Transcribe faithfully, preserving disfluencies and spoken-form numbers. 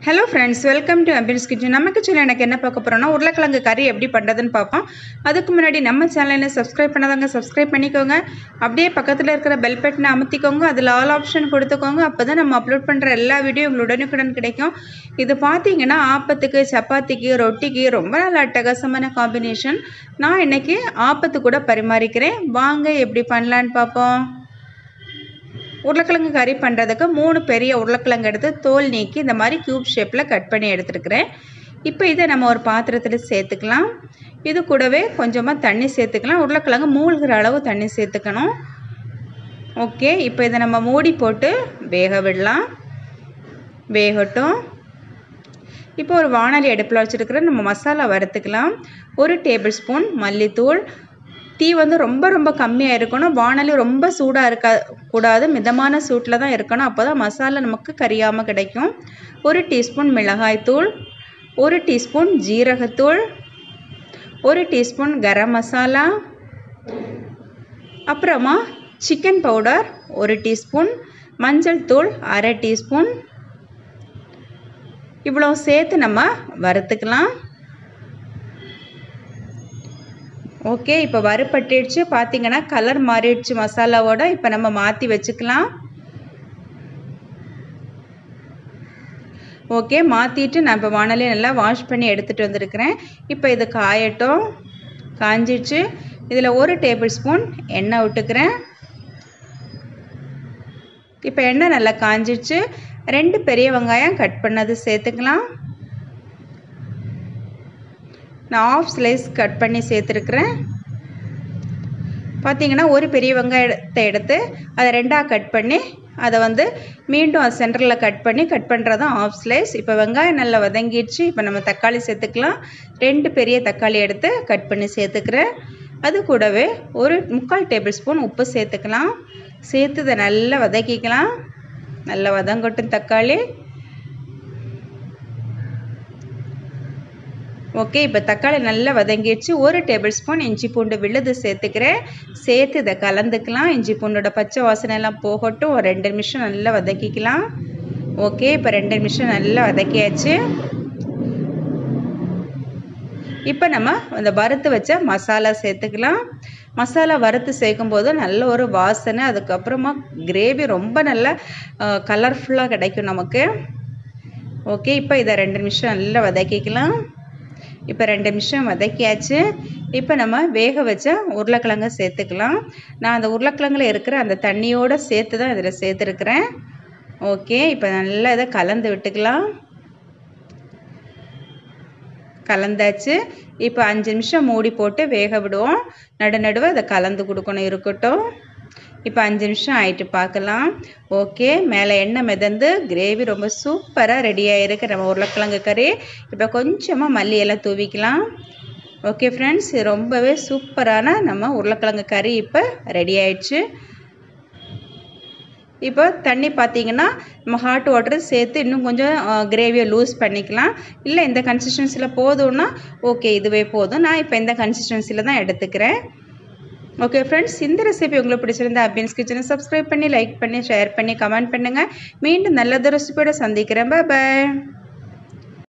Hello friends, welcome to Ambin's kitchen. நமக்கு channel எனக்கு என்ன பார்க்க போகிறோன்னா உருளைக்கிழங்கு கறி எப்படி பண்ணுறதுன்னு பார்ப்போம். அதுக்கு முன்னாடி நம்ம சேனலை சப்ஸ்கிரைப் பண்ணாதவங்க சப்ஸ்கிரைப் பண்ணிக்கோங்க. அப்படியே பக்கத்தில் இருக்கிற பெல் பட்டனை அமுத்திக்கோங்க. அதில் ஆல் ஆப்ஷன் கொடுத்துக்கோங்க. அப்போ தான் நம்ம அப்லோட் பண்ணுற எல்லா வீடியோ உங்களுக்கு உடனுக்குடன் கிடைக்கும். இது பார்த்தீங்கன்னா ஆப்பத்துக்கு, சப்பாத்திக்கு, ரொட்டிக்கு ரொம்ப நல்ல அட்டகாசமான காம்பினேஷன். நான் இன்றைக்கி ஆப்பத்து கூட பரிமாறிக்கிறேன். வாங்க எப்படி பண்ணலான்னு பார்ப்போம். உருளைக்கிழங்கு கறி பண்ணுறதுக்கு மூணு பெரிய உருளைக்கிழங்கு எடுத்து தோல் நீக்கி இந்த மாதிரி க்யூப் ஷேப்பில் கட் பண்ணி எடுத்துருக்கிறேன். இப்போ இதை நம்ம ஒரு பாத்திரத்தில் சேர்த்துக்கலாம். இது கூடவே கொஞ்சமாக தண்ணி சேர்த்துக்கலாம். உருளைக்கிழங்கு மூழ்கிற அளவு தண்ணி சேர்த்துக்கணும். ஓகே, இப்போ இதை நம்ம மூடி போட்டு வேக விடலாம். வேகட்டும். இப்போ ஒரு வாணலி அடுப்பில் வச்சுருக்கிறேன். நம்ம மசாலா வறுத்துக்கலாம். ஒரு டேபிள் ஸ்பூன் மல்லித்தூள். தீ வந்து ரொம்ப ரொம்ப கம்மியாக இருக்கணும். வாணலி ரொம்ப சூடாக இருக்க கூடாது, மிதமான சூட்டில் தான் இருக்கணும். அப்போ தான் மசாலா நமக்கு கரியாமல் கிடைக்கும். ஒரு டீஸ்பூன் மிளகாய்த்தூள், ஒரு டீஸ்பூன் ஜீரகத்தூள், ஒரு டீஸ்பூன் கரம் மசாலா, அப்புறமா சிக்கன் பவுடர் ஒரு டீஸ்பூன், மஞ்சள் தூள் அரை டீஸ்பூன். இவ்வளோ சேர்த்து நம்ம வறுத்துக்கலாம். ஓகே, இப்போ வறுபட்டுடுச்சு. பார்த்தீங்கன்னா கலர் மாறிடுச்சு மசாலாவோட. இப்போ நம்ம மாற்றி வச்சுக்கலாம். ஓகே, மாற்றிட்டு நான் இப்போ வாணலியை நல்லா வாஷ் பண்ணி எடுத்துகிட்டு வந்திருக்கிறேன். இப்போ இது காயட்டும். காஞ்சிடுச்சு. இதில் ஒரு டேபிள் ஸ்பூன் எண்ணெய் விட்டுக்கிறேன். இப்போ எண்ணெய் நல்லா காஞ்சிடுச்சு. ரெண்டு பெரிய வெங்காயம் கட் பண்ணது சேர்த்துக்கலாம். நான் ஆஃப் ஸ்லைஸ் கட் பண்ணி சேர்த்துருக்குறேன். பார்த்தீங்கன்னா ஒரு பெரிய வெங்காயத்தை எடுத்து அதை ரெண்டாக கட் பண்ணி அதை வந்து மீண்டும் அது சென்டரில் கட் பண்ணி கட் பண்ணுறதும் ஆஃப் ஸ்லைஸ். இப்போ வெங்காயம் நல்லா வதங்கிடுச்சு. இப்போ நம்ம தக்காளி சேர்த்துக்கலாம். ரெண்டு பெரிய தக்காளி எடுத்து கட் பண்ணி சேர்த்துக்கிறேன். அது கூடவே ஒரு முக்கால் டேபிள் ஸ்பூன் உப்பு சேர்த்துக்கலாம். சேர்த்து இதை நல்லா வதக்கிக்கலாம். நல்லா வதங்கட்டும் தக்காளி. ஓகே, இப்போ தக்காளி நல்லா வதங்கிடுச்சு. ஒரு டேபிள் ஸ்பூன் இஞ்சி பூண்டு விழுது சேர்த்துக்கிறேன். சேர்த்து இதை கலந்துக்கலாம். இஞ்சி பூண்டோட பச்சை வாசனை எல்லாம் போகட்டும். ஒரு ரெண்டு நிமிஷம் நல்லா வதக்கிக்கலாம். ஓகே, இப்போ ரெண்டு நிமிஷம் நல்லா வதக்கியாச்சு. இப்போ நம்ம அந்த வறுத்து வச்ச மசாலா சேர்த்துக்கலாம். மசாலா வறுத்து சேர்க்கும் போது நல்ல ஒரு வாசனை, அதுக்கப்புறமா கிரேவி ரொம்ப நல்லா கலர்ஃபுல்லாக கிடைக்கும் நமக்கு. ஓகே, இப்போ இதை ரெண்டு நிமிஷம் நல்லா வதக்கிக்கலாம். இப்போ ரெண்டு நிமிஷம் வதக்கியாச்சு. இப்போ நம்ம வேக வச்ச உருளைக்கிழங்கை சேர்த்துக்கலாம். நான் அந்த உருளைக்கிழங்குல இருக்கிற அந்த தண்ணியோடு சேர்த்து தான் இதில் சேர்த்துருக்குறேன். ஓகே, இப்போ நல்லா இதை கலந்து விட்டுக்கலாம். கலந்தாச்சு. இப்போ அஞ்சு நிமிஷம் மூடி போட்டு வேக விடுவோம். நடு நடுவை அதை கலந்து கொடுக்கணும். இருக்கட்டும். இப்போ அஞ்சு நிமிஷம் ஆயிட்டு பார்க்கலாம். ஓகே, மேலே எண்ணெய் மிதந்து கிரேவி ரொம்ப சூப்பராக ரெடியாக இருக்குது நம்ம உருளைக்கிழங்கு கறி. இப்போ கொஞ்சமாக மல்லி எல்லாம் தூவிக்கலாம். ஓகே ஃப்ரெண்ட்ஸ், இது ரொம்பவே சூப்பரான நம்ம உருளைக்கிழங்கு கறி இப்போ ரெடி ஆயிடுச்சு. இப்போ தண்ணி பார்த்தீங்கன்னா நம்ம ஹாட் வாட்டர் சேர்த்து இன்னும் கொஞ்சம் கிரேவியை லூஸ் பண்ணிக்கலாம். இல்லை இந்த கன்சிஸ்டன்சியில் போதும்னா ஓகே, இதுவே போதும். நான் இப்போ இந்த கன்சிஸ்டன்சியில் தான் எடுத்துக்கிறேன். ஓகே ஃப்ரெண்ட்ஸ், இந்த ரெசிபி உங்களுக்கு பிடிச்சிருந்தா அபின்ஸ் கிச்சனை சப்ஸ்கிரைப் பண்ணி, லைக் பண்ணி, ஷேர் பண்ணி, கமெண்ட் பண்ணுங்கள். மீண்டும் நல்லது ரெசிபியோட சந்திக்கிறேன். பாய் பாய்.